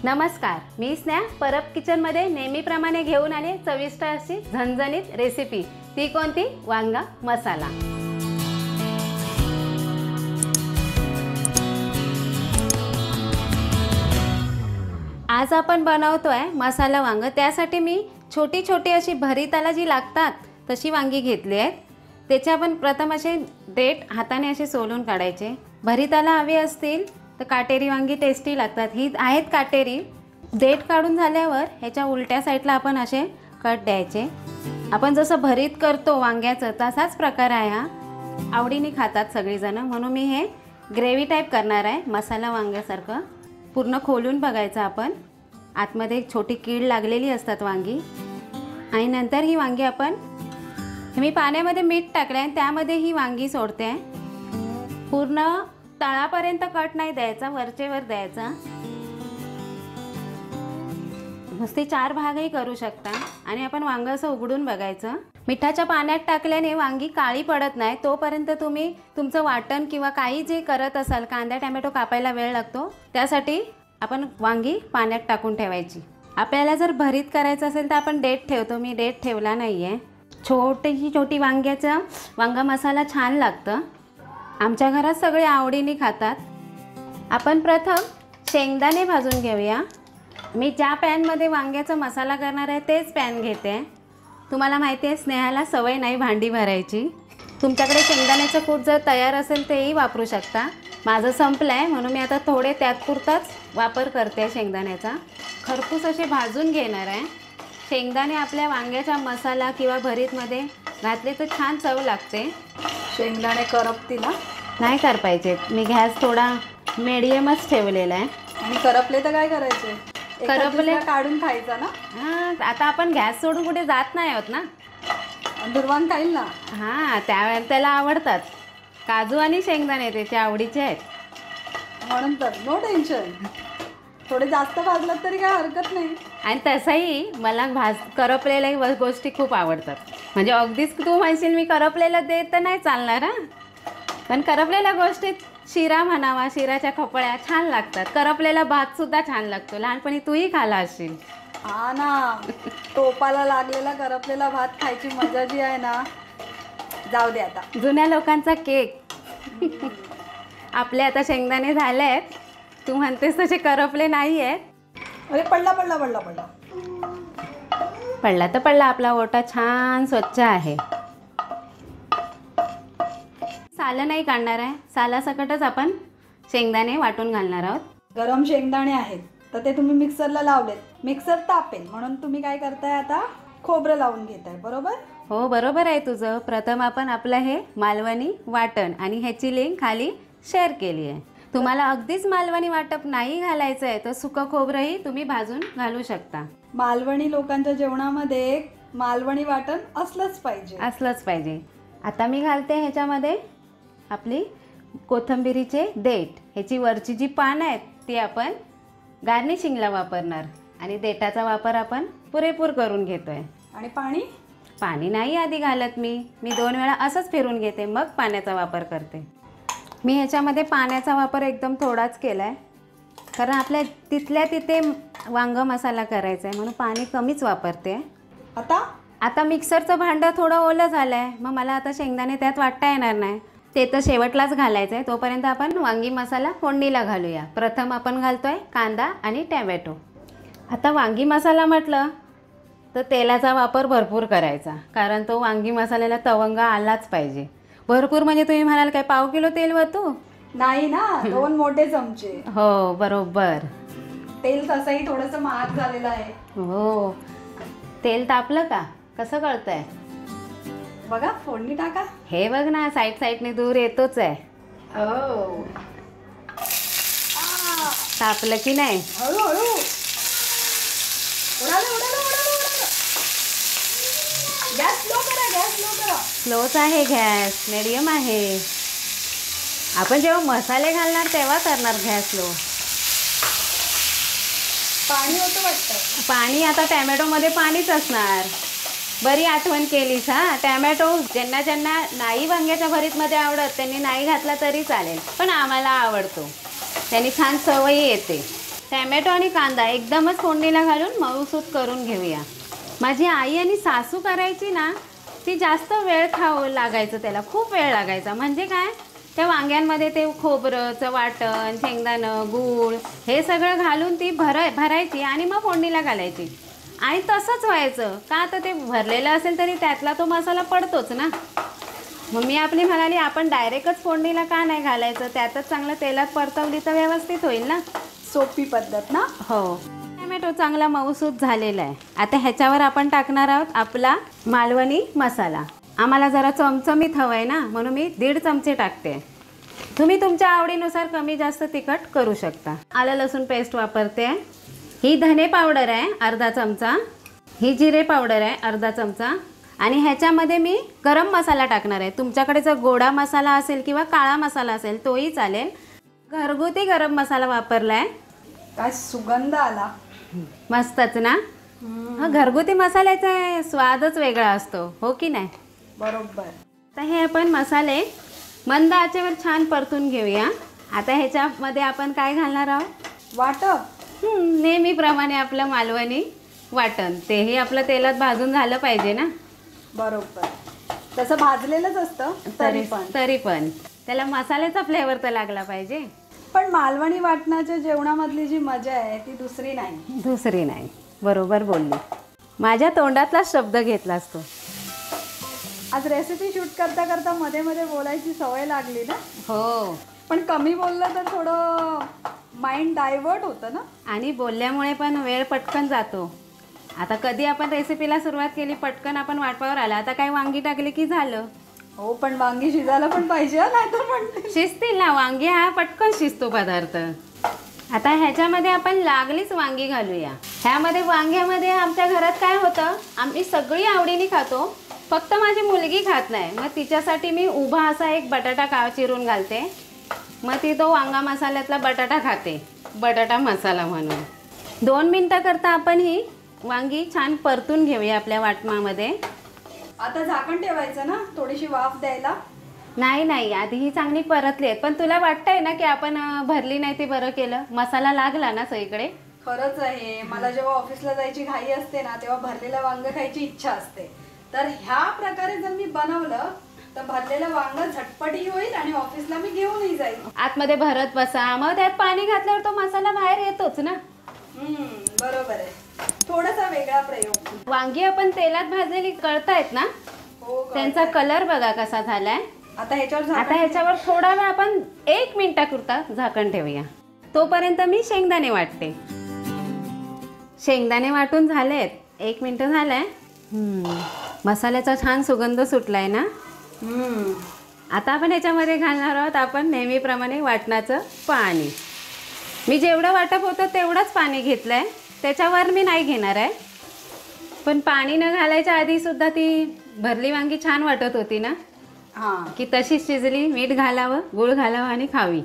नमस्कार, मी स्नेहा परब किचनमध्ये नेहमीप्रमाणे घेऊन आले चविष्ट अशी झणझणीत रेसिपी। ती कोणती? वांगा मसाला। आज आपण बनवतोय मसाला वांग। त्यासाठी मी छोटी छोटी अशी भरीताला जी लागतात तशी वांगी घेतली आहेत। त्याचे आपण प्रथम असे देठ हाताने असे सोलून काढायचे। भरीताला हवी असतील तर काटेरी वांगी टेस्टी लागतात, ही आहेत काटेरी। देठ काढून झाल्यावर ह्याच्या उलट्या साईडला आपण असे कट द्यायचे। आपण जसं भरीत करतो वांग्याचं तसाच प्रकार आहे हा, आवडीने खातात सगळीजण, म्हणून मी हे ग्रेव्ही टाईप करणार आहे मसाला वांग्यासारखं। पूर्ण खोलून बघायचं आपण, आतमध्ये एक छोटी कीड लागलेली असतात वांगी। आणि नंतर ही वांगी आपण मी पाण्यामध्ये मीठ टाकले आणि त्यामध्ये ही वांगी सोडते। पूर्ण तळापर्यंत कट नाही द्यायचा, वरचेवर द्यायचा। नुसते 4 भागही करू शकता। आणि आपण वांग असं उघडून बघायचं। मिठाच्या पाण्यात टाकल्याने वांगी काळी पडत नाही। तोपर्यंत तुम्ही तुमचं वाटण किंवा काही जे करत असाल, कांदा टोमॅटो कापायला वेळ लागतो, त्यासाठी आपण वांगी पाण्यात टाकून ठेवायची। आपल्याला जर भरीत करायचं असेल तर आपण देठ ठेवतो, मी देठ ठेवला नाही आहे। छोटी वांग्याचा वांगा मसाला छान लागतं, आमच्या घरात सगळे आवडीने खातात। आपण प्रथम शेंगदाणे भाजून घेऊया। मी ज्या पॅनमध्ये वांग्याचा मसाला करणार आहे तेच पॅन घेते। तुम्हाला माहिती आहे स्नेहाला सवय नाही भांडी भरायची। तुमच्याकडे शेंगदाण्याचं कूट जर तयार असेल तेही वापरू शकता। माझं संपलं आहे म्हणून मी आता थोडे त्यातपुरताच वापर करते शेंगदाण्याचा। खरपूस असे भाजून घेणार आहे। शेंगदाणे आपल्या वांग्याच्या मसाला किंवा भरीतमध्ये घातले तर छान चव लागते। शेंगदाणे करपतील ना? नाही करपायचे, मी गॅस थोडा मीडियमच ठेवलेला आहे। आणि करपले तर काय करायचे? करपले काढून खायचा ना? हां, आता आपण गॅस सोडून कुठे जात नाही आहोत ना। दुर्वान खाईल ना? हां, त्यावेळेला त्याला आवडतात काजू आणि शेंगदाणे, त्याच्या आवडीचे आहेत म्हणून तर नो टेन्शन। थोडे जास्त भाजलात तरी काय हरकत नाही। आणि तसंही मला करपलेल्या गोष्टी खूप आवडतात। म्हणजे अगदीच तू म्हणशील मी करपलेलं देत तर नाही चालणार हां, पण करपलेल्या गोष्टीत शिरा म्हणावा, शिराच्या खपळ्या छान लागतात। करपलेला भातसुद्धा छान लागतो, लहानपणी तूही खाला असशील। हा ना, टोपाला लागलेला करपलेला भात खायची मजा जी आहे ना, जाऊ दे आता। जुन्या लोकांचा केक। आपले आता शेंगदाणे झाले आहेत, तू म्हणतेस तसे करपले नाही आहेत। अरे पडला पडला पडला पडला पडला तर पडला, आपला ओटा छान स्वच्छ आहे। सालं नाही काढणार आहे, सालासकटच आपण शेंगदाणे वाटून घालणार आहोत। गरम शेंगदाणे आहेत तर ते तुम्ही मिक्सरला लावलेत, मिक्सर तापेल म्हणून तुम्ही काय करताय आता? खोबरं लावून घेताय, बरोबर? हो बरोबर आहे तुझं। प्रथम आपण आपलं हे मालवणी वाटण आणि ह्याची लिंक खाली शेअर केली आहे। तुम्हाला अगदीच मालवणी वाटप नाही घालायचं आहे तर सुकं खोबरंही तुम्ही भाजून घालू शकता। मालवणी लोकांच्या जेवणामध्ये मालवणी वाटण असलंच पाहिजे। आता मी घालते ह्याच्यामध्ये आपली कोथिंबीरीचे देठ। ह्याची वरची जी पानं आहेत ती आपण गार्निशिंगला वापरणार आणि देठाचा वापर आपण पुरेपूर करून घेतोय। आणि पाणी नाही आधी घालत मी 2 वेळा असंच फिरून घेते, मग पाण्याचा वापर करते। मी ह्याच्यामध्ये पाण्याचा वापर एकदम थोडाच केला आहे, कारण आपल्या तिथल्या तिथे वांग मसाला करायचा आहे म्हणून पाणी कमीच वापरते। आता मिक्सरचं भांडं थोडं ओलं झालं आहे, मग मला आता शेंगदाणे त्यात वाटता येणार नाही, ते तर शेवटलाच घालायचं आहे। तोपर्यंत आपण वांगी मसाला फोडणीला घालूया। प्रथम आपण घालतोय कांदा आणि टोमॅटो। आता वांगी मसाला म्हटलं तर तेलाचा वापर भरपूर करायचा, कारण तो वांगी मसाल्याला तवंग आलाच पाहिजे। भरपूर म्हणजे तुम्ही म्हणाल काय पाव किलो तेल वतो? नाही ना, 2 मोठे चमचे। हो बरोबर। तेल तसंही थोडंसं महाग झालेलं आहे। हो, तेल तापलं का कसं कळतंय? बघा, फोडणी टाका। हे बघ ना, साईडने दूर येतोच आहे। हो, तापलं की नाही? हळूहळू गॅस स्लो करा। स्लोच आहे गॅस, मीडियम आहे। आपण जेव्हा मसाले घालणार तेव्हा करणार गॅस स्लो। पाणी होतं वाटतं। पाणी आता टॅमॅटोमध्ये पाणीच असणार। बरी आठवण केलीस हां। टॅमॅटो ज्यांना नाही वांग्याच्या भरीतमध्ये आवडत त्यांनी नाही घातला तरी चालेल, पण आम्हाला आवडतो, त्यांनी छान सवयी येते। टॅमॅटो आणि कांदा एकदमच फोडणीला घालून मऊसूत करून घेऊया. माझी आई आणि सासू करायची ना, ती जास्त वेळ खावं लागायचं, त्याला खूप वेळ लागायचा. म्हणजे काय, त्या वांग्यांमध्ये ते खोबरंचं वाटण, शेंगदाणं, गूळ हे सगळं घालून ती भरायची आणि मग फोडणीला घालायची. आणि तसंच व्हायचं का, तर ते भरलेलं असेल तरी त्यातला तो मसाला पडतोच ना. मग मी आपली म्हणाली, आपण डायरेक्टच फोडणीला का नाही घालायचं, त्यातच चांगलं तेलात परतवली तर व्यवस्थित होईल ना. सोपी पद्धत ना. हो. टॅमॅटो चांगला मऊसूत झालेला आहे. आता ह्याच्यावर आपण टाकणार आहोत आपला मालवणी मसाला. आम्हाला जरा चमचमीत हवं आहे ना, म्हणून मी 1.5 चमचे टाकते. तुम्ही तुमच्या आवडीनुसार कमी जास्त तिखट करू शकता. आलं लसूण पेस्ट वापरते. ही धने पावडर आहे अर्धा चमचा, ही जिरे पावडर आहे अर्धा चमचा, आणि ह्याच्यामध्ये मी गरम मसाला टाकणार आहे. तुमच्याकडे जर गोडा मसाला असेल किंवा काळा मसाला असेल तोही चालेल. घरगुती गरम मसाला वापरला आहे. काय सुगंध आला. मस्तच ना. हा, घरगुती मसाल्याचा स्वादच वेगळा असतो, हो की नाही. बरोबर. तर हे आपण मसाले मंद आचेवर छान परतून घेऊया. आता ह्याच्यामध्ये आपण काय घालणार आहोत, वाटप. नेहमीप्रमाणे आपलं मालवणी वाटण. तेही आपलं तेलात भाजून झालं पाहिजे ना. बरोबर. तसं भाजलेलंच असतं तरी पण त्याला मसाल्याचा फ्लेवर तर लागला पाहिजे. पण मालवणी वाटणाच्या जेवणामधली जी मजा आहे ती दुसरी नाही. बरोबर बोलली. माझ्या तोंडातला शब्द घेतलास तू. आज रेसिपी शूट करता करता मध्ये मध्ये बोलायची सवय लागली ना. हो. पण कमी बोललं तर थोडं माइंड डायव्हर्ट होतं ना. आणि बोलल्यामुळे पण वेळ पटकन जातो. आता कधी आपण रेसिपीला सुरुवात केली, पटकन आपण वाटपावर आला. आता काय वांगी टाकली की झालं. हो, पण वांगी शिजायला पण पाहिजे, नाही तर म्हणते शिजतील ना वांगी, हा पटकन शिजतो पदार्थ. आता ह्याच्यामध्ये आपण लागलीच वांगी घालूया. ह्यामध्ये वांग्यामध्ये आमच्या घरात काय होतं, आम्ही सगळी आवडीने खातो, फक्त माझी मुलगी खात नाही. मग तिच्यासाठी मी उभा असा एक बटाटा चिरून घालते. मग ती तो वांगा मसाल्यातला बटाटा खाते, बटाटा मसाला म्हणून. 2 मिनटं करता आपण ही वांगी छान परतून घेऊया आपल्या वाटणामध्ये. आता झाकण ठेवायचं ना, थोडीशी वाफ द्यायला. नाही, आधी ही चांगली परतली आहेत. पण तुला वाटतंय ना की आपण भरली नाही, ते बरं केलं, मसाला लागला ना सगळीकडे. खरंच आहे. मला जेव्हा ऑफिसला जायची घाई असते ना, तेव्हा भरलेलं वांग खायची इच्छा असते. तर ह्या प्रकारे जर मी बनवलं तर भरलेलं वांग झटपटी होईल आणि ऑफिसला मी घेऊनही जाईल. आतमध्ये भरत बसा, मग त्यात पाणी घातल्यावर तो मसाला बाहेर येतोच ना. बरोबर आहे. थोडासा वेगळा प्रयोग. वांगी आपण तेलात भाजलेली कळतायत ना. हो, त्यांचा कलर बघा कसा झालाय. आता ह्याच्यावर थोडा वेळ आपण 1 मिनिटाकरता झाकण ठेवूया. तोपर्यंत मी शेंगदाणे वाटते. शेंगदाणे वाटून झालेत, 1 मिनिट झालंय. मसाल्याचा छान सुगंध सुटलाय ना. आता आपण ह्याच्यामध्ये घालणार आहोत आपण नेहमीप्रमाणे वाटणाचं पाणी. मी जेवढं वाटप होतं तेवढंच पाणी घेतलंय, त्याच्यावर मी नाही घेणार आहे. पण पाणी न घालायच्या आधी सुद्धा ती भरली वांगी छान वाटत होती ना. की तशीच शिजली. मीठ घालावं, गूळ घालावं आणि खावी.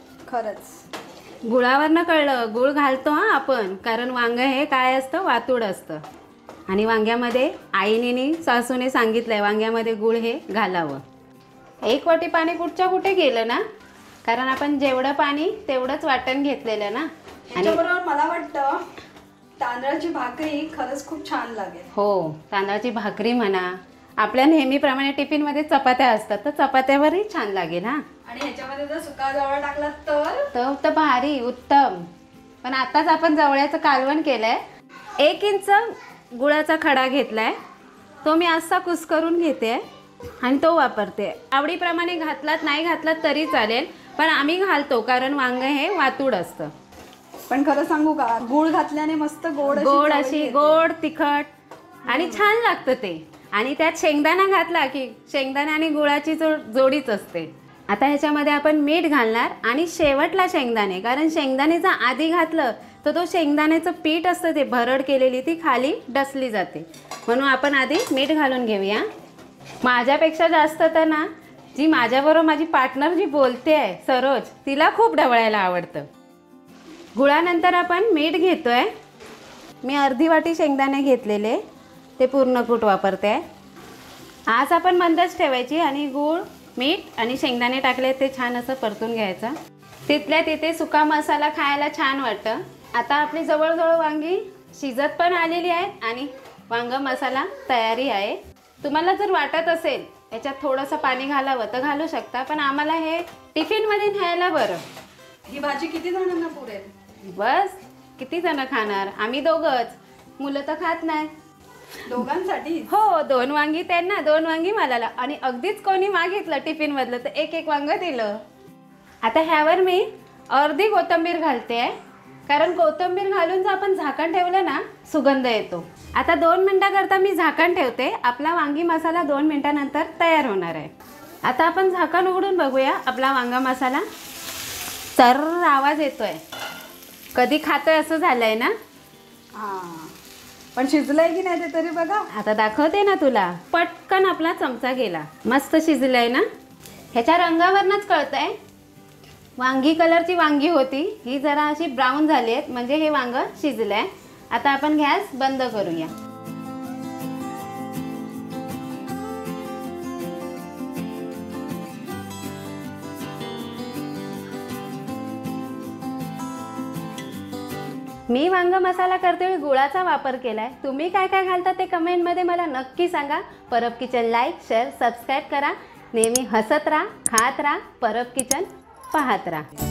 खरंच गुळावरनं कळलं, गूळ घालतो हा आपण, कारण वांग हे काय असतं, वातूड असतं. आणि वांग्यामध्ये आईने सासूने सांगितलंय वांग्यामध्ये गूळ हे घालावं. 1 वाटी पाणी कुठे गेलं ना, कारण आपण जेवढं पाणी तेवढंच वाटण घेतलेलं ना. त्याच्याबरोबर मला वाटतं तांदळाची भाकरी खरंच खूप छान लागेल. हो, तांदळाची भाकरी म्हणा, आपल्या नेहमीप्रमाणे टिफिनमध्ये चपात्या असतात, तर चपात्यावरही छान लागेल. आणि ह्याच्यामध्ये जर सुका जवळ टाकला तर भारी, उत्तम. पण आताच आपण जवळ्याचं कालवण केलंय. 1 इंच गुळाचा खडा घेतलाय, तो मी असा कुस्करून घेते आणि तो वापरते. आवडीप्रमाणे घातलात नाही घातलात तरी चालेल, पण आम्ही घालतो कारण वांग हे वातूड असतं. पण खरं सांगू का, गूळ घातल्याने मस्त गोड अशी गोड तिखट आणि छान लागतं ते. आणि त्यात शेंगदाणा घातला की शेंगदाणा आणि गुळाची जोडीच असते. आता ह्याच्यामध्ये आपण मीठ घालणार आणि शेवटला शेंगदाणे, कारण शेंगदाणेचं आधी घातलं तर तो शेंगदाण्याचं पीठ असतं ते भरड केलेली ती खाली डसली जाते, म्हणून आपण आधी मीठ घालून घेऊया. माझ्यापेक्षा जास्त तर ना जी माझ्याबरोबर माझी पार्टनर जी बोलते आहे सरोज, तिला खूप ढवळायला आवडतं. गुळानंतर आपण मीठ घेतोय. मी अर्धी वाटी शेंगदाणे घेतलेले, ते पूर्ण कूट वापरते. आज आपण मंदच ठेवायची आणि गूळ, मीठ आणि शेंगदाणे टाकले ते छान असं परतून घ्यायचं. तिथल्या तिथे सुका मसाला खायला छान वाटतं. आता आपली जवळजवळ वांगी शिजत पण आलेली आहेत आणि वांग मसाला तयारी आहे. तुम्हाला जर वाटत असेल याच्यात थोडंसं पाणी घालावं तर घालू शकता, पण आम्हाला हे टिफिनमध्ये न्यायला बरं. ही भाजी किती जणांना पुरेल? बस किती जण खाणार? आम्ही दोघंच, मुलं तर खात नाही. दोघांसाठी? हो, 2 वांगी त्यांना 2 वांगी मला, आणि अगदीच कोणी मागितलं टिफिनमधलं तर एक एक वांग दिलं. आता ह्यावर मी अर्धी कोथिंबीर घालते आहे, कारण कोथिंबीर घालून जर आपण झाकण ठेवलं ना सुगंध येतो. आता 2 मिनटाकरता मी झाकण ठेवते. आपला वांगी मसाला 2 मिनटानंतर तयार होणार आहे. आता आपण झाकण उघडून बघूया आपला वांगा मसाला. सर्र आवाज येतोय, कधी खातोय असं झालंय ना. हां, पण शिजलंय की नाही ते तरी बघा. आता दाखवते ना तुला. पटकन आपला चमचा गेला. मस्त शिजलंय ना. ह्याच्या रंगावरनच कळतंय. वांगी कलरची वांगी होती, ही जरा अशी ब्राऊन झाली आहेत, म्हणजे हे वांग शिजलंय. आता आपण गॅस बंद करूया. मी वांग मसाला करते गुळाचा वापर केलाय. तुम्ही काय काय घालता ते कमेंटमध्ये मला नक्की सांगा. Parab kitchen like, share, subscribe करा. नेहमी हसत राहा, खात राहा. परब किचन पाहत राहा.